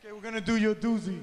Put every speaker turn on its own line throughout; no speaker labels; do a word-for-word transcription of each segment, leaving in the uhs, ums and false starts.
Okay, we're gonna do your doozy.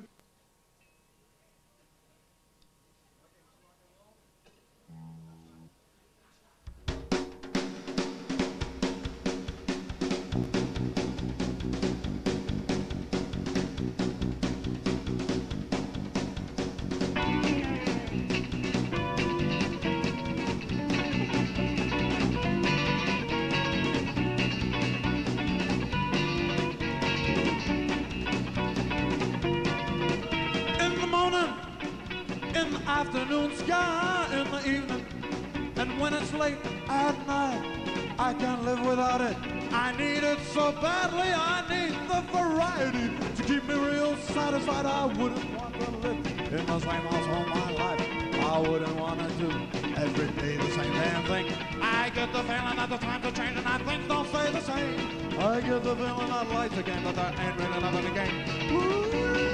In the afternoon sky, in the evening, and when it's late at night, I can't live without it. I need it so badly, I need the variety to keep me real satisfied. I wouldn't want to live in the same house all my life. I wouldn't want to do every day the same damn thing. I get the feeling that the times are changing and things don't stay the same. I get the feeling that life's a game, that there ain't really nothing to gain. Woo!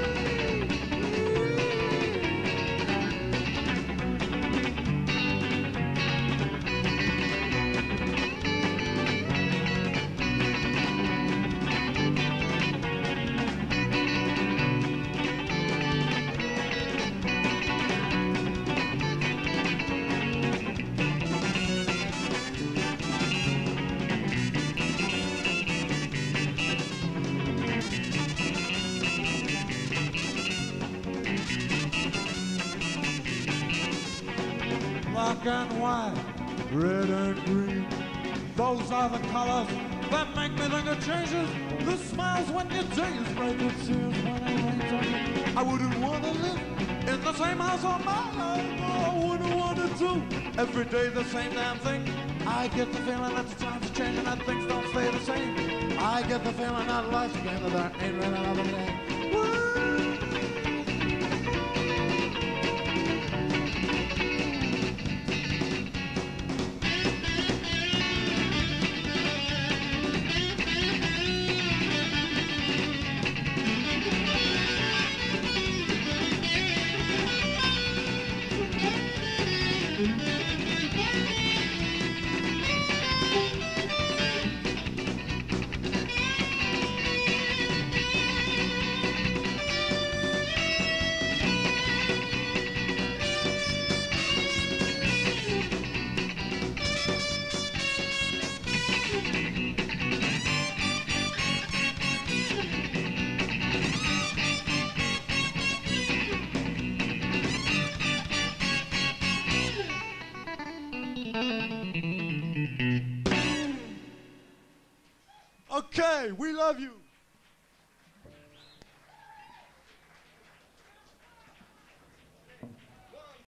Black and white, red and green, those are the colors that make me think of changes. The smiles when your day is bright, the tears when it rains on you. I wouldn't want to live in the same house all my life. I wouldn't want to do every day the same damn thing. I get the feeling that the times are changing and things don't stay the same. I get the feeling that life's a game, that there ain't really another day. Woo! Okay, we love you.